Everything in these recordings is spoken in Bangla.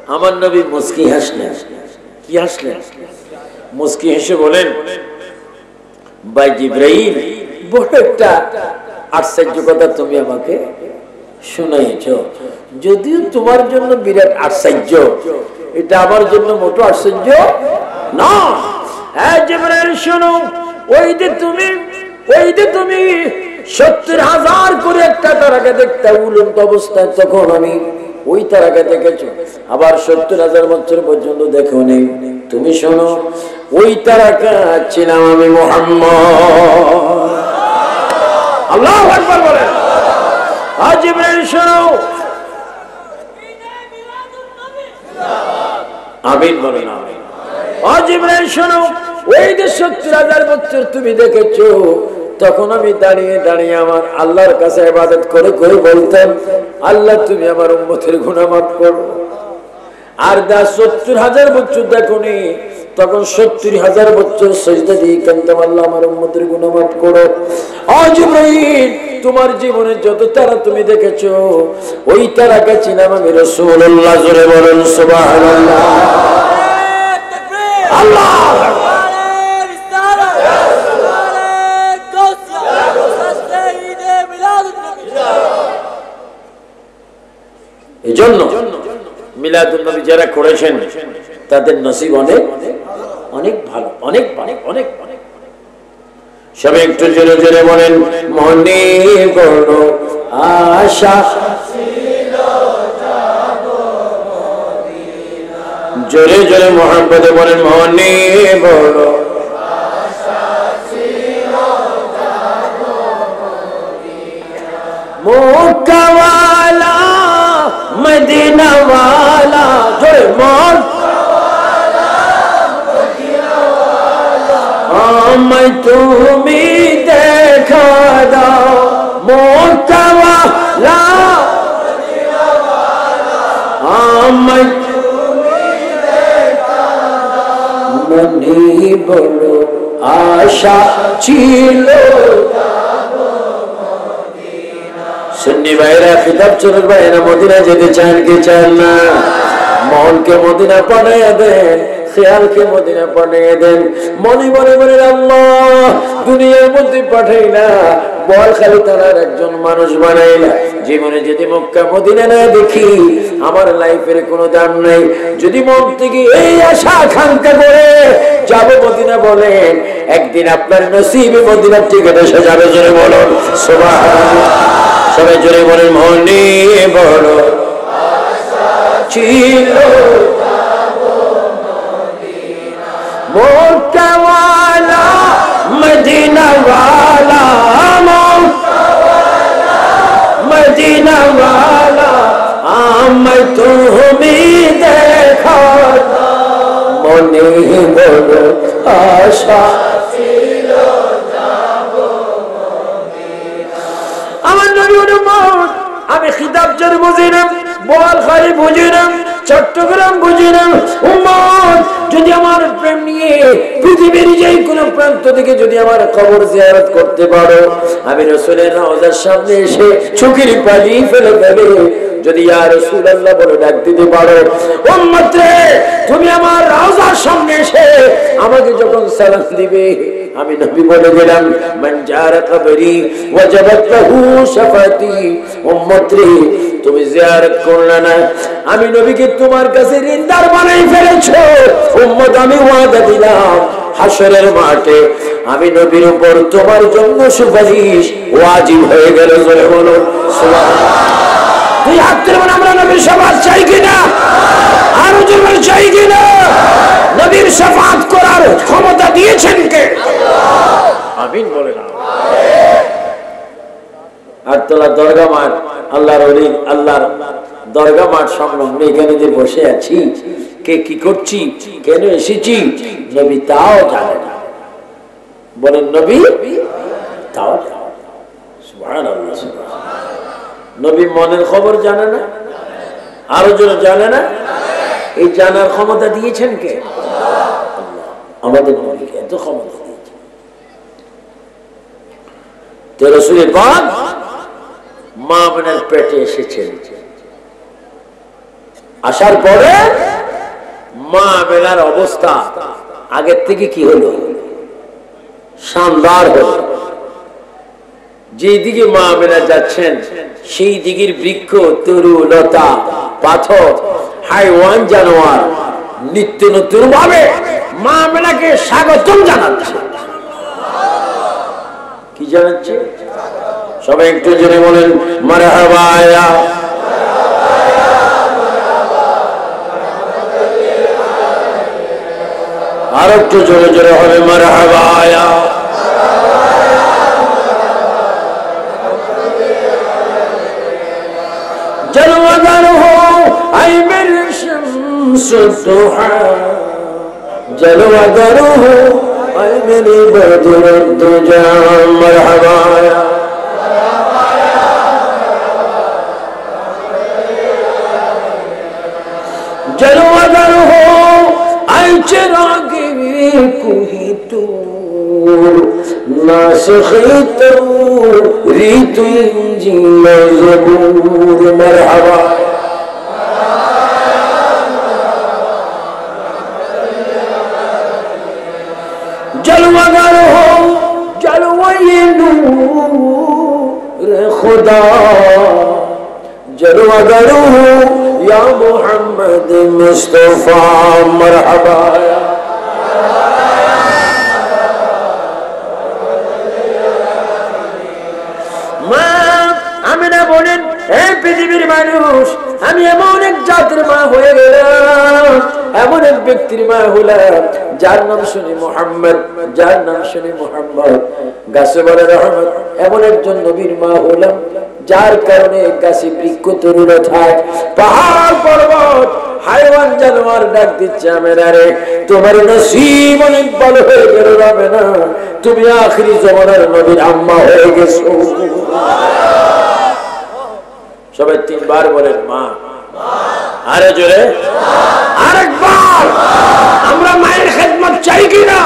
আমার নবী মুস্কি হাসলেন। কি হাসলেন? মুস্কি হেসে বলেন, ভাই জিবরাইল, বড় একটা আশ্চর্য কথা তুমি আমাকে শুনাইছ। যদিও তোমার জন্য বিরাট আশ্চর্য, এটা আমার জন্য মোটো আশ্চর্য না। হ্যাঁ জিবরাইল শোনো, ওই যে তুমি 70,000 করে একটা তারাকে দেখতে উলন্ত অবস্থায়, তখন আমি ওই তারাকে দেখেছ। আবার 70,000 বছর পর্যন্ত দেখো নেই। তুমি শোনো, ওই তারাকা ছিলাম আমি মুহাম্মদ। আল্লাহু আকবার বলেন। আজ জিবরাইল শোনো, আমিন বলেন আমিন। আজ জিবরাইল শোনো, ওই যে 70,000 বছর তুমি দেখেছো, তখন আমি দাঁড়িয়ে দাঁড়িয়ে আমার আল্লাহর কাছে ইবাদত করে করে বলতাম, আল্লাহ তুমি আমার উম্মতের গুনাহ মাফ করো। আর 70,000 বছর দেখোনি, তখন 70,000 বছর সিজদা দিয়ে কাঁদতাম, আল্লাহ আমার উম্মতের গুনাহ মাফ করো। ও জিবরাইল, তোমার জীবনে যত তারা তুমি দেখেছো, ওই তারাকে ছিলাম আমি রাসূলুল্লাহ। জোরে বলেন সুবহানাল্লাহ। আল্লাহ এজন্য মিলাদুন নবী যারা করেছেন তাদের নসিব অনেক অনেক ভালো, অনেক অনেক অনেক অনেক। সবাই একটু জোরে জোরে বলেন, মনে বড় আশা ছিল যাব মদিনা। জোরে জোরে মুহাব্বতে বলেন, মনে বড় আশা ছিল যাব মদিনা। মক্কা ওয়ালা মদিনা ওয়ালা, জোরে মক্কা ওয়ালা মদিনা ওয়ালা, আমায় তুমি দেখা দাও। মক্কা ওয়ালা মদিনা ওয়ালা, আমায় তুমি দেখা দাও। মনে বড় আশা ছিল সুন্নি ভাইরা, খিতাব চলুক ভাইরা, মদিনা যেতে চান কি চান না? মনকে মদিনা পাঠিয়ে দেন, খেয়ালকে মদিনা পাঠিয়ে দেন। মনে মনে মনে আল্লাহ দুনিয়ার মধ্যে পাঠাই না, বল খালি তার একজন মানুষ বানাই না। জীবনে যদি মক্কা মদিনা না দেখি, আমার লাইফের কোনো দাম নাই। যদি মন থেকে এই আশা আকাঙ্ক্ষা করে যাবো মদিনা, বলেন একদিন আপনার নসিবে মদিনার টিকিট এসে যাবে। জোরে বলুন সুবহানাল্লাহ। সবাই জোরে বলেন, মনে বড় আশা ছিল যাব মদিনা। মক্কা ওয়ালা মদিনা ওয়ালা, মক্কা ওয়ালা মদিনা ওয়ালা, আমায় তুমি দেখা দাও। মনে বড় আশা ছিল যাব মদিনা। আমার নবীর উম্মত, আমি খিতাব জের বুঝি না, বোয়ালখালী বুঝি না, চট্টগ্রাম বুঝি না। উম্মত, যদি আমার প্রেম নিয়ে পৃথিবীর যে কোনো প্রান্ত থেকে যদি আমার কবর জিয়ারত করতে পারো, আমি রাসূলের রওজার সামনে এসে চোখের পানি ফেলে দেবে। যদি ইয়া রাসূলুল্লাহ বলে ডাক দিতে পারো, উম্মত রে, তুমি আমার রওজার সামনে এসে আমাকে যখন সালাম দিবে, আমি নবী বলে দিলাম, মান জারা কবরি ওয়াজাবাত লাহু শাফাতি। উম্মত রে, তুমি জিয়ারত করলে না, আমি নবীকে তোমার কাছে ঋণদার বানাই ফেলেছো। উম্মত, আমি ওয়াদা দিলাম, হাশরের মাঠে আমি নবীর উপর তোমার জন্য সুপারিশ ওয়াজিব হয়ে গেল। জোরে বলো সুবহানাল্লাহ। তুই হাত তুলে বল, আমরা নবীর শাফাত চাই কিনা? আরো জোরে চাই কিনা? নবীর শাফাত করার ক্ষমতা দিয়েছেন কে? আল্লাহ। আমিন বলেন আমিন। আটতলা দরগা মাঠ, আল্লাহর ওলি, আল্লাহর দরগা মাঠ সংলগ্ন এখানে যে বসে আছি, কে কি করছি, কেন এসেছি, নবী তাও জানে না। বলেন নবী তাও জানে না। সুবহানাল্লাহ সুবহানাল্লাহ। নবী মনের খবর জানে না? আরো জন জানে না? এই জানার ক্ষমতা দিয়েছেন কে? আল্লাহ। আমাদের নবীকে এত ক্ষমতা দিয়েছেন। তো রাসূল পাক মা বোনের পেটে এসেছেন, আসার পরে মা আমেনার অবস্থা আগের থেকে কি হলো? শানদার হলো। যেদিকে মা আমেনা যাচ্ছেন সেই দিকের বৃক্ষ, তরু, লতা, পাথর, হাইওয়ান, জানোয়ার নিত্য নতুন ভাবে মা আমেনাকে স্বাগতম জানাচ্ছে। কি জানাচ্ছে? সবাই একটু জেনে বলেন মারহাবা। আর একটু জোরে জোরে হবে মারহাবা। जलवागर हो आई मेरी शम्स दुहा, जलवागर हो आई मेरी बदर दुजा, मरहबा जलवागर हो आई चिरागी कोई तूर, नासखी तूरी तुझी मजबूर, मरहबा जलवागर हो जलवाए नूर खुदा, जलवागर हो या मोहम्मद मुस्तफा, मरहबा বলেন হে পৃথিবীর মানুষ, আমি এমন এক জাতির মা হয়ে গেলাম, এমন এক ব্যক্তির মা হলাম যার নাম শুনি মুহাম্মদ, যার নাম শুনি মুহাম্মদ, গাছে বলে রহমত। এমন একজন নবীর মা হলাম যার কারণে গাছে বৃক্ষ, তরুলতায়, পাহাড় পর্বত, হাইওয়ান, জানোয়ার ডাক দিচ্ছে আমেনারে তোমার নসিব অনেক ভালো হয়ে গেল আমেনা, তুমি আখিরি জমানার নবীর আম্মা হয়ে গেছো। সবাই তিনবার বলেন মা। আরে জোরে আরেকবার। আমরা মায়ের খেদমত চাই কিনা?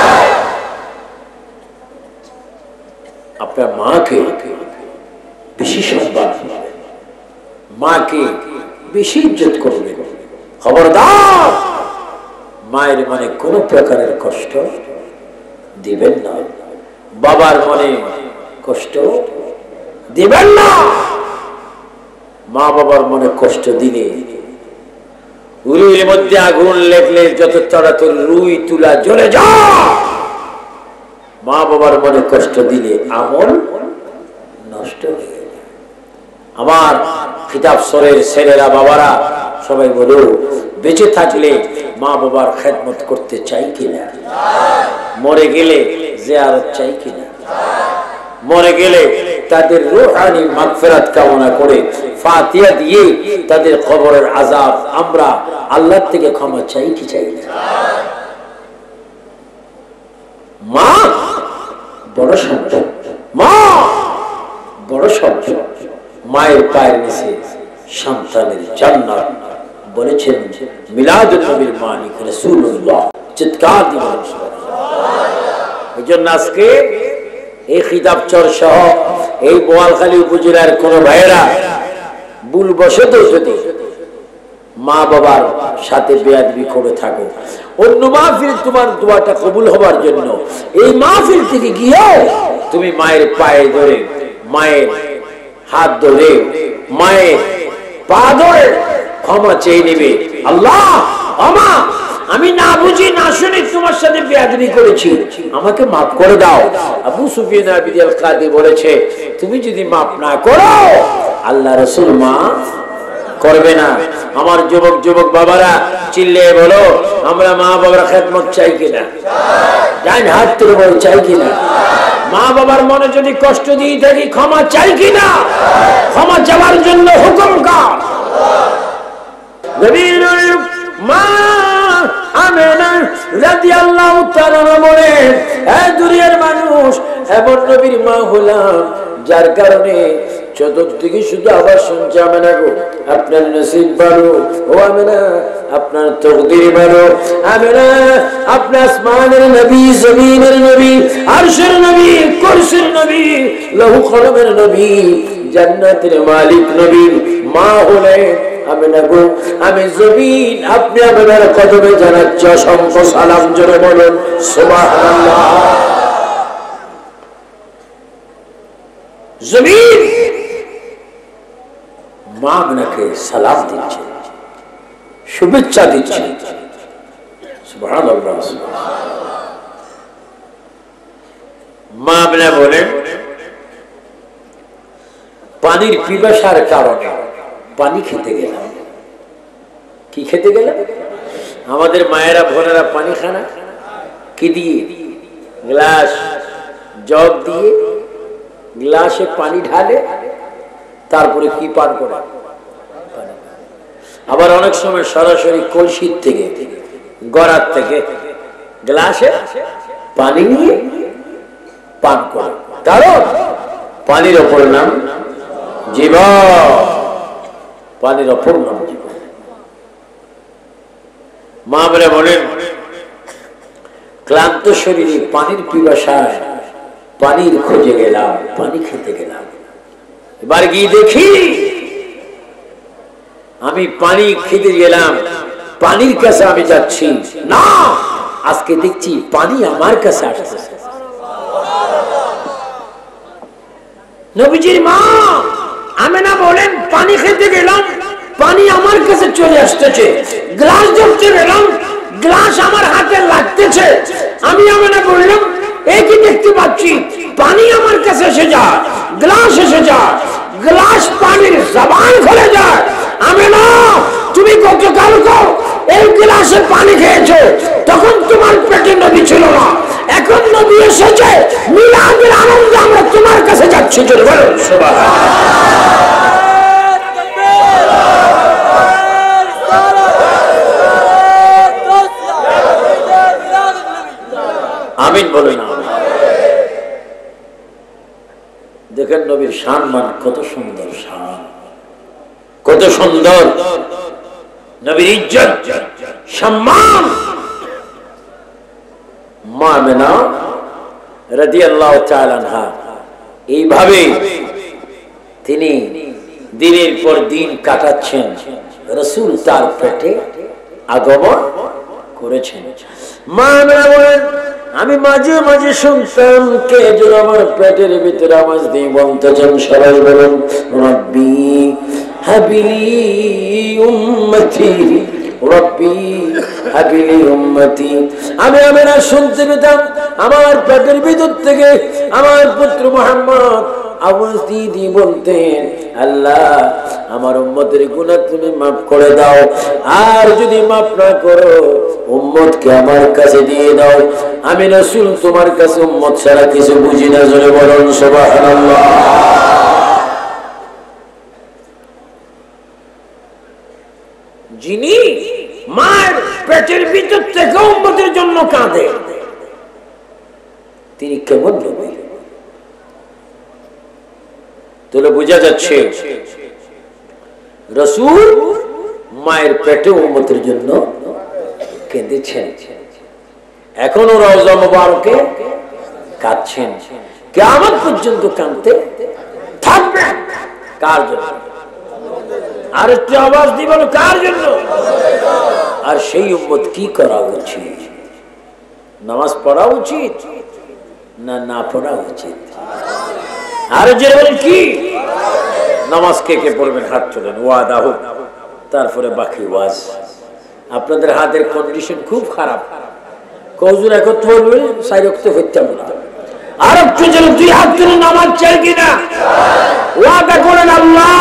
আপনার মাকে বেশি সম্মান, মাকে বেশি ইজ্জত করবেন। খবরদার মায়ের মনে কোন প্রকারের কষ্ট দিবেন না, বাবার মনে কষ্ট দিবেন না। মা বাবার মনে কষ্ট দিলে উরুর মধ্যে আগুন লেগলে যত তাড়াতাড়ি রুই তুলা জ্বলে যায়, মা বাবার মনে কষ্ট দিলে আমল নষ্ট হয়ে যায়। আমার কিতাব সরের ছেলেরা, বাবারা সবাই বলো, বেঁচে থাকলে মা বাবার খেদমত করতে চাই কিনা? মরে গেলে জিয়ারত চাই কিনা? মরে গেলে তাদের রূহানি মাগফিরাত কামনা করে ফাতিহা দিয়ে তাদের কবরের আযাব আমরা আল্লাহর থেকে ক্ষমা চাই কি চাই না? মা বড় সম্পদ, মা বড় সম্পদ। মায়ের পায়ের নিচে সন্তানের জান্নাত বলেছেন মিলাদুন নবীর মালিক রাসূলুল্লাহ। চিৎকার দিবেন সুবহানাল্লাহ। এজন্য আজকে এই খিতাবচর সহ এই বোয়ালখালী উপজেলার কোন ভাইয়েরা ভুলবশত যদি মা বাবার সাথে বেয়াদবি করে থাকো, অন্য মাহফিল তোমার দোয়াটা কবুল হবার জন্য এই মাহফিল থেকে গিয়ে তুমি মায়ের পায়ে ধরে, মায়ের হাত ধরে, মায়ের পা ধরে ক্ষমা চেয়ে নেবে। আল্লাহ আমা আমি না বুঝি না শুনে তোমার সাথে বেয়াদবি করেছি, আমাকে মাফ করে দাও। আবু সুফিয়ান আল কাদি বলেছে তুমি যদি মাফ না করো আল্লাহ রাসূল মাফ করবে না। আমার যুবক যুবক বাবারা চিল্লিয়ে বলো আমরা মা বাবার খেদমত চাই কিনা? ডান হাত তুলে বল চাই কিনা? মা বাবার মনে যদি কষ্ট দিয়ে থাকি ক্ষমা চাই কিনা? ক্ষমা চাওয়ার জন্য হুকুম কার? নবীর মা আমেনা রাদিয়াল্লাহু তাআলা বলেন হে দুনিয়ার মানুষ, এমন নবীর মা হলাম যার কারণে চতুর্দিকে শুধু আবার শুনছে আমেনা গো আপনার নসিব ভালো, ও আমেনা আপনার তকদির ভালো, আমেনা আপনার আসমানের নবী, জমিনের নবী, আরশের নবী, কুরসির নবী, লৌহ কলমের নবী, জান্নাতের মালিক নবী মা হলেন আমি না গো, আমি জমিন, আপনি আমার কদমে জানাচ্ছি অসংখ্য সালাম, জোরে বলুন সুবহানাল্লাহ। জমিন মা আপনাকে সালাম দিচ্ছে, শুভেচ্ছা দিচ্ছে, সুবহানাল্লাহ। মা আপনা বলেন পানির পিপাসার কারণে পানি খেতে গেলাম। কি খেতে গেলাম? আমাদের মায়েরা বোনেরা পানি খানা কি দিয়ে? গ্লাস, জগ দিয়ে গ্লাসে পানি ঢালে, তারপরে কি পান করে? আবার অনেক সময় সরাসরি কলসির থেকে, গড়ার থেকে গ্লাসে পানি নিয়ে পান করে। কারণ পানির অপর নাম জীবন, পানির অপর নাম জীবন। মা বলে বলেন ক্লান্ত শরীরে পানির পিপাসায় পানির খোঁজে গেলাম, পানি খেতে গেলাম। এবার গিয়ে দেখি আমি পানি খেতে গেলাম, পানির কাছে আমি যাচ্ছি না, আজকে দেখছি পানি আমার কাছে আসছে। নবীজির মা আমেনা বলেন পানি খেতে গেলাম, পানি আমার কাছে চলে আসতেছে। গ্লাস ধরতে গেলাম, গ্লাস আমার হাতে লাগতেছে। আমি আমেনা বললাম একই দেখতে পাচ্ছি, পানি আমার কাছে এসে যায়, গ্লাস এসে যায়, গ্লাস পানির জবান খুলে যায়। আমেনা তুমি গতকাল এই গ্লাসে পানি খেয়েছো, তখন তোমার পেটে নবী ছিল না, এখন নবী এসেছে, মিলাদের আনন্দে আমরা তোমার কাছে যাচ্ছি। জোরে বলুন সুবহানাল্লাহ। আমিন বলুন। দেখেন নবীর শান মান কত সুন্দর, শান কত সুন্দর, নবীর ইজ্জত সম্মান। মা আমেনা রাদিয়াল্লাহু তাআলা আনহা এইভাবে তিনি দিনের পর দিন কাটাচ্ছেন, রাসূল তার পেটে আগমন করেছেন। মা আমেনা বলেন আমি মাঝে মাঝে শুনতাম কে যেন আমার পেটের ভিতরে আওয়াজ দিয়ে বলতেছেন, সবাই বলুন রব্বি হাবিলি উম্মতি, রব্বি হাবিলি উম্মতি। আমি আমেনা শুনতে পেতাম আমার পেটের ভিতর থেকে আমার পুত্র মুহাম্মদ আওয়াজ দিয়ে বলতেন, আল্লাহ আমার উম্মতের গুনাহ তুমি মাফ করে দাও, আর যদি মাফ না করো উম্মতকে আমার কাছে দিয়ে দাও। আমি রাসূল তোমার কাছে উম্মত ছাড়া কিছু বুঝি না। জোরে বলুন সুবহানাল্লাহ। যিনি মায়ের পেটের ভিতর থেকে উম্মতের জন্য কাঁদে, তিনি কেমন নবী? তাহলে বোঝা যাচ্ছে রাসূল মায়ের পেটে উম্মতের জন্য কেঁদেছেন, এখনো রওজা মুবারকে কাঁদছেন, কিয়ামত পর্যন্ত কাঁদতে থাকবেন। কার জন্য? আর একটু আওয়াজ দিয়ে বলো, কার জন্য? আর সেই উম্মত কি করা উচিত? নামাজ পড়া উচিত না না পড়া উচিত? আর যে বলেন কি নামাজ কে কে পড়বেন? হাত তোলেন, ওয়াদা হোক, তারপরে বাকি ওয়াজ। আপনাদের হাতের কন্ডিশন খুব খারাপ, কজুর একত্র বলবেন, সাই রক্ত হইতে না। আর একটু যেন দুই হাত তুলে নামাজ চাই কিনা ওয়াদা করেন, আল্লাহ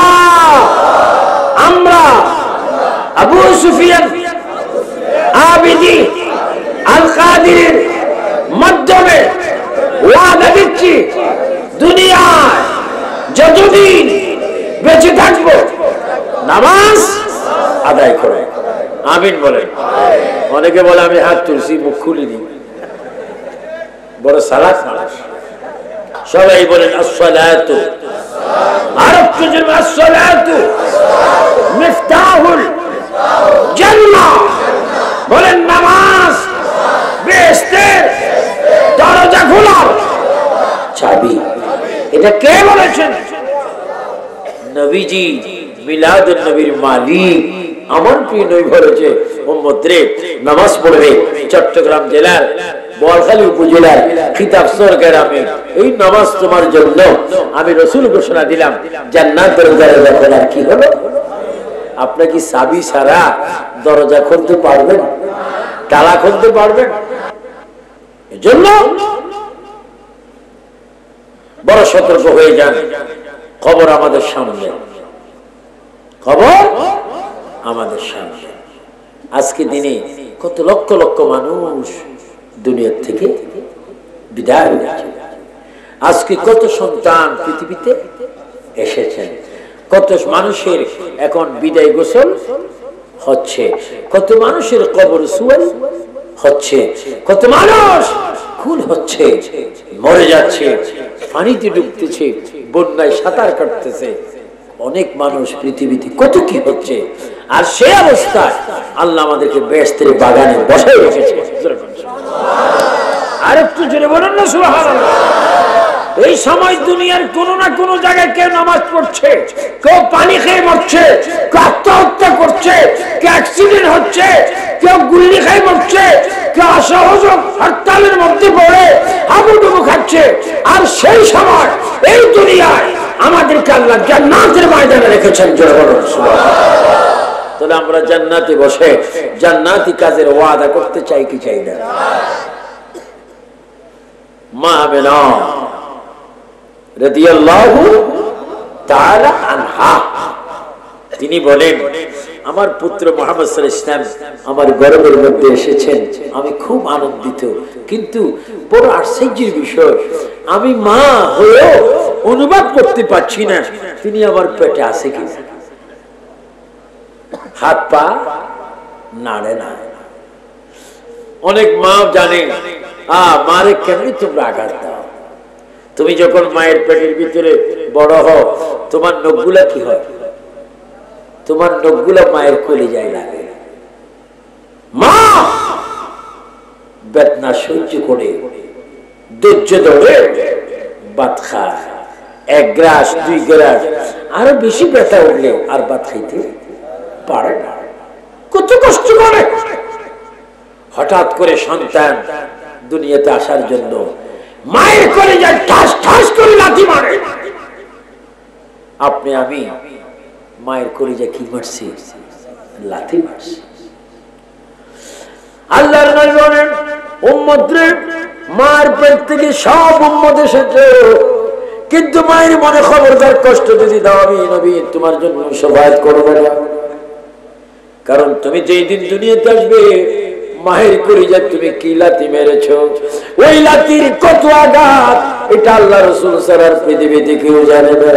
আমরা আবু সুফিয়ান আবিদি আল কাদিরের মাধ্যমে ওয়াদা দিচ্ছি দুনিয়ায় যতদিন বেঁচে থাকবো নামাজ আদায় করে। আমিন বলেন। অনেকে বলে আমি হাত তুলছি মুখ খুলিনি, বড় সালাত মানুষ। সবাই বলেন আসসালাতু, আর একটু জোরে আসসালাতু মিফতাহুল জান্নাহ। বলেন নামাজ বেহেশতের দরজা খোলার চাবি। এটা কে বলেছেন? নবীজি মিলাদুন নবীর মালিক আমার প্রিয় নবী বলেছে উম্মত রে নামাজ পড়বে চট্টগ্রাম জেলার বোয়ালখালী উপজেলার খিতাবসর গ্রামে এই নামাজ তোমার জন্য আমি রাসূল ঘোষণা দিলাম জান্নাতের দরজা খোলার কি হলো আপনি কি চাবি ছাড়া দরজা খুলতে পারবেন তালা খুলতে পারবেন এজন্য বড় সতর্ক হয়ে যান খবর আমাদের সামনে খবর আমাদের সামনে আজকে দিনে কত লক্ষ লক্ষ মানুষ দুনিয়া থেকে বিদায় হয়েছে আজকে কত সন্তান পৃথিবীতে এসেছেন কত মানুষের এখন বিদায় গোসল হচ্ছে কত মানুষের কবর সুয়াল হচ্ছে কত মানুষ খুন হচ্ছে মরে যাচ্ছে পানিতে ডুবতেছে বন্যায় সাঁতার কাটতেছে অনেক মানুষ পৃথিবীতে কত কি হচ্ছে আর সেই অবস্থায় আল্লাহ আমাদেরকে বেহেশতের বাগানে বসাই রেখেছে আর একটু জোরে বলুন না সুবহানাল্লাহ এই সময় দুনিয়ার কোন না কোন জায়গায় কেউ নামাজ পড়ছে কেউ পানি খেয়ে মরছে কেউ আত্মহত্যা করছে কেউ অ্যাক্সিডেন্ট হচ্ছে কেউ গুলি খেয়ে মরছে কেউ অসহযোগ হরতালের মধ্যে পড়ে হাবুডুবু খাচ্ছে আর সেই সময় এই দুনিয়ায় আমাদেরকে আল্লাহ জান্নাতের ময়দানে রেখেছেন জোরে বলুন সুবহানাল্লাহ তাহলে আমরা জান্নাতে বসে জান্নাতি কাজের ওয়াদা করতে চাই কি চাই না মা আমেনা রাদিয়াল্লাহু তাআলা আনহা তিনি বলেন আমার পুত্র মুহাম্মদ সাল্লাল্লাহু আলাইহি ওয়াসাল্লাম আমার গর্ভের মধ্যে এসেছেন আমি খুব আনন্দিত কিন্তু বড় আশ্চর্যের বিষয় আমি মা হয়েও অনুভব করতে পারছি না তিনি আমার পেটে আছে কিনা হাত পা নাড়ে না অনেক মা জানে মারে কেমনি তোমরা আঘাত দাও তুমি যখন মায়ের পেটের ভিতরে বড় হও তোমার নখগুলা কি হয় তোমার নখগুলা মায়ের কলিজায় লাগে মা বেদনা সহ্য করে ধৈর্য ধরে ভাত খায় এক গ্রাস দুই গ্রাস আরো বেশি ব্যথা উঠলে আর ভাত খাইতে পারে না কত কষ্ট করে হঠাৎ করে সন্তান দুনিয়াতে আসার জন্য মায়ের কলিজায় ঠাস ঠাস করে লাথি মারে আপনি আমি মায়ের কলিজায় কি মারছি লাথি মারছি আল্লাহর নবী বলেন উম্মতরে মায়ের পেট থেকে সব উম্মত এসেছে কিন্তু মায়ের মনে খবরদার কষ্ট যদি দাও আমি নবী তোমার জন্য সবায়াত করব না কারণ তুমি যেই দিন দুনিয়াতে আসবে মায়ের কলিজায় তুমি কি লাথি মেরেছো ওই লাথির কত আঘাত এটা আল্লাহ রাসূল ছাড়া পৃথিবীতে কেউ জানে না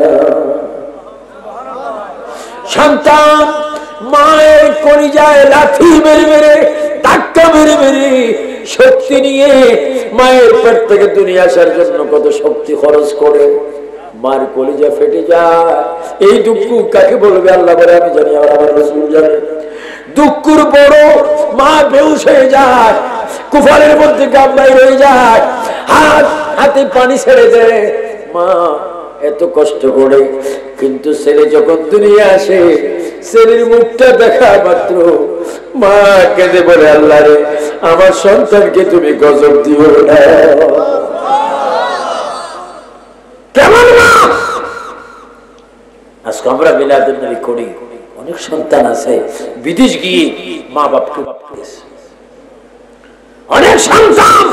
সন্তান মায়ের কলিজায় লাথি মেরে মেরে ধাক্কা মেরে মেরে শক্তি নিয়ে মায়ের পেট থেকে দুনিয়া আসার জন্য কত শক্তি খরচ করে মার কলিজা ফেটে যায় এই দুঃখ কাকে বলবে আল্লাহ বলে আমি জানি আর আমার রাসূল জানে দুঃখের বড় মা বেহুশ হয়ে যায় কুফারের মধ্যে গামবাই রয়ে যায় হাতে পানি ছেড়ে দেয় মা এত কষ্ট করে কিন্তু ছেলে যখন দুনিয়া আসে ছেলের মুখটা দেখা মাত্র মা কেঁদে বলে আল্লাহ রে আমার সন্তানকে তুমি গজব দিও না কেমন মা আজকে আমরা মিলাদুন নবী করি অনেক সন্তান আছে বিদেশ গিয়ে মা বাপকে অনেক সন্তান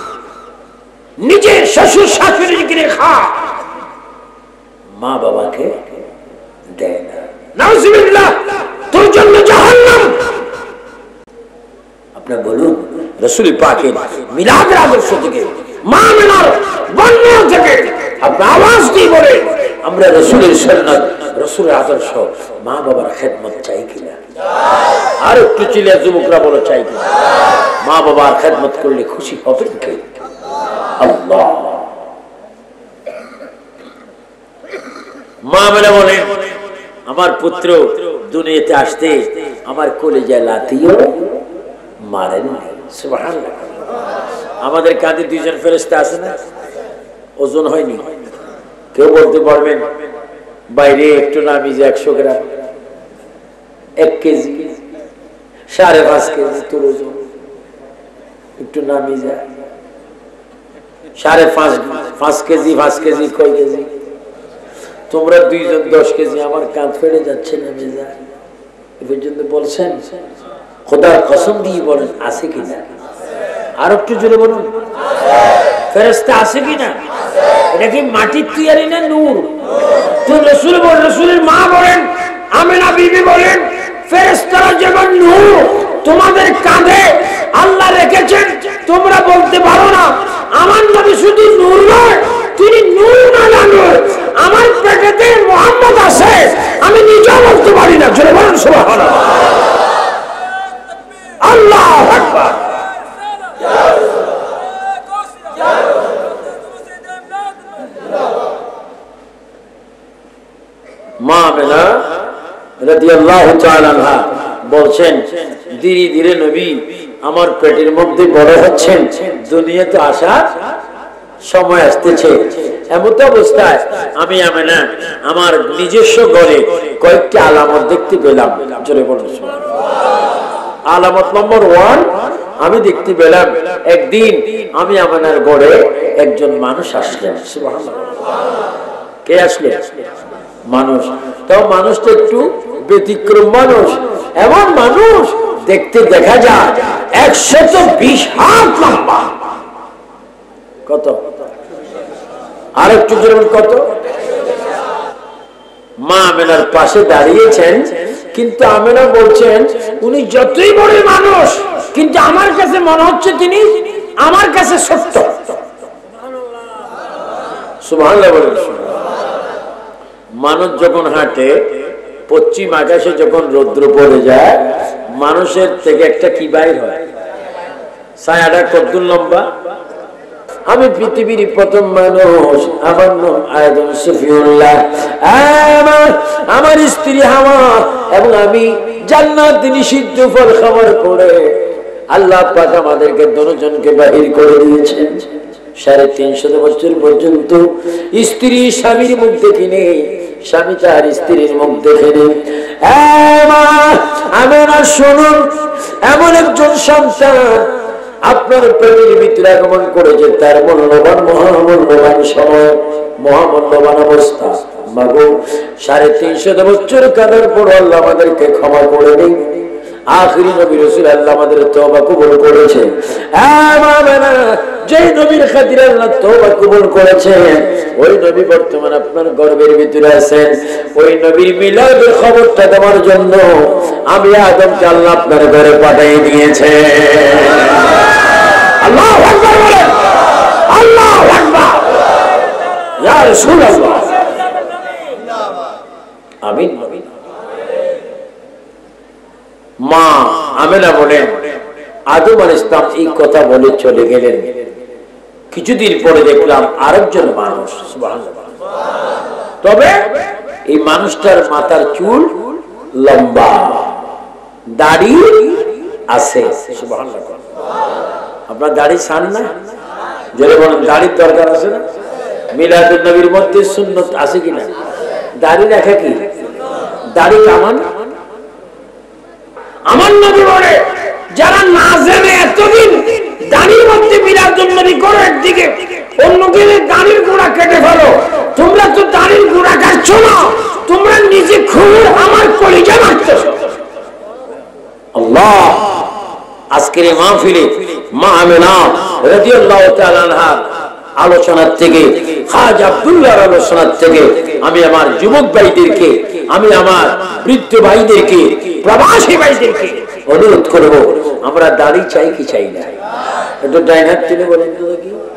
নিজের শ্বশুর শাশুড়ি কিনে খায় মা বাবাকে দেয় না নাউজুবিল্লাহ তোর জন্য জাহান্নাম আপনি বলুন রাসূল পাকের মিলাদের আদর্শ থেকে মা মেনার বর্ণনা থেকে আপনি আওয়াজ দিয়ে বলে আমরা রাসূলের সুন্নাত রাসূলের আদর্শ মা বাবার খেদমত চাই কিনা আর একটু চিল্লা যুবকরা বলো চাই কিনা মা বাবার খেদমত করলে খুশি হবেন কে আল্লাহ মা মেনা বলেন আমার পুত্র দুনিয়াতে আসতে আমার কলিজায় লাথিও মারেন সুবহানাল্লাহ আমাদের কাঁধে দুইজন ফেরেশতা আছে না ওজন হয়নি কেউ বলতে পারবেন বাইরে একটু নামি যে 100 গ্রাম 1 কেজি 5.5 কেজি তোর ওজন একটু নামি যায় 5.5 কেজি 5 কেজি কয় কেজি তোমরা দুইজন 10 কেজি আমার কাঁধ ফেটে যাচ্ছে নেমে যায় এই পর্যন্ত বলছেন খোদার কসম দিয়ে বলেন আছে কিনা আর একটু জোরে বলুন ফেরেশতা আছে কিনা এটা কি মাটির তৈরি না নূর তো রাসূল বলেন রাসূলের মা বলেন আমিনা বিবি বলেন ফেরেশতারা যেমন নূর তোমাদের কাঁধে আল্লাহ রেখেছেন তোমরা বলতে পারো না আমার নবী শুধু নূর নয় তিনি নূর না নূর আমার পেটেতে মুহাম্মদ আছে আমি নিজেও বলতে পারি না জোরে বলুন সুবহানাল্লাহ আল্লাহু আকবার মা আমিনা রাদিয়াল্লাহু তাআলা আনহা বলছেন ধীরে ধীরে নবী আমার পেটের মধ্যে বড় হচ্ছেন দুনিয়াতে আসার সময় আসতেছে এমন অবস্থায় আমি আমিনা আমার নিজস্ব ঘরে কয়েকটি আলামত দেখতে পেলাম জোরে বলুন সুবহানাল্লাহ আলামত নম্বর 1 আমি দেখতে পেলাম একদিন আমি আমিনার ঘরে একজন মানুষ আসলেন সুবহানাল্লাহ কে আসলেন মানুষ তাও মানুষটা একটু ব্যতিক্রম মানুষ এমন মানুষ দেখতে দেখা যায় 120 হাত লম্বা কত আর একটু জোরে কত মা আমিনার পাশে দাঁড়িয়েছেন কিন্তু আমিনা বলছেন উনি যতই বড় মানুষ কিন্তু আমার কাছে মনে হচ্ছে তিনি আমার কাছে ছোট্ট সুবহানাল্লাহ বলেন মানুষ যখন হাঁটে পশ্চিম আকাশে যখন রৌদ্র পড়ে যায় মানুষের থেকে একটা কি বাইর হয় ছায়াটা কত লম্বা আমি পৃথিবীর প্রথম মানুষ আমার নাম আদম সফিউল্লাহ আমার স্ত্রী হাওয়া এবং আমি জান্নাত নিষিদ্ধ ফল খাবার করে আল্লাহ পাক আমাদেরকে দুজনকে বাহির করে দিয়েছেন 350 বছর পর্যন্ত স্ত্রী স্বামীর মুখ দেখিনি স্বামী তার স্ত্রীর মুখ দেখেনি আমিনা শুনুন এমন একজন সন্তান আপনার পেটের ভিতরে আগমন করেছে তার মূল্যবান মহামূল্যবান সময় মহামূল্যবান অবস্থা মাগো 350 বছর কাঁদার পর আল্লাহ আমাদেরকে ক্ষমা করে দিন আখিরি নবী রাসূল আল্লাহ আমাদের তওবা কবুল করেছে যে নবীর খাতিরে আল্লাহ তওবা কবুল করেছেন ওই নবী বর্তমান আপনার গর্ভের ভিতরে আছেন ওই নবীর মিলাদের খবরটা দেওয়ার জন্য আমি আদমকে আল্লাহ আপনার ঘরে পাঠিয়ে দিয়েছে আল্লাহু আকবার বলেন আল্লাহু আকবার ইয়া রাসূলুল্লাহ আমিন মা আমিনা বলেন আদম আলাইহিস সালাম এই কথা বলে চলে গেলেন কিছুদিন পরে দেখলাম আরেকজন মানুষ সুবহানাল্লাহ তবে এই মানুষটার মাথার চুল লম্বা দাড়ি আছে সুবহানাল্লাহ আপনার দাড়ি ছান না যারা বলেন দাড়ির দরকার আছে না মিলাদুন নবীর মধ্যে সুন্নাত আছে কিনা দাড়ি রাখা কি দাড়ি কামান আমার নবী বলে যারা না জেনে এতদিন দাড়ির মধ্যে মিলাদুন নবী করে একদিকে অন্যকে দাড়ির গোড়া কেটে ফেলো তোমরা তো দাড়ির গোড়া কাটছো না তোমরা নিজে খুব আমার কলিজা মারতেছো আল্লাহ আজকের এই মাহফিলে মা আমিনা রাদিয়াল্লাহু তাআলা আনহা আলোচনার থেকে খাজা আব্দুল্লাহর আলোচনার থেকে আমি আমার যুবক ভাইদেরকে আমি আমার বৃদ্ধ ভাইদেরকে প্রবাসী ভাইদেরকে অনুরোধ করব আমরা দাড়ি চাই কি চাই না একটু ডাইন হাত তুলে বলেন তো কি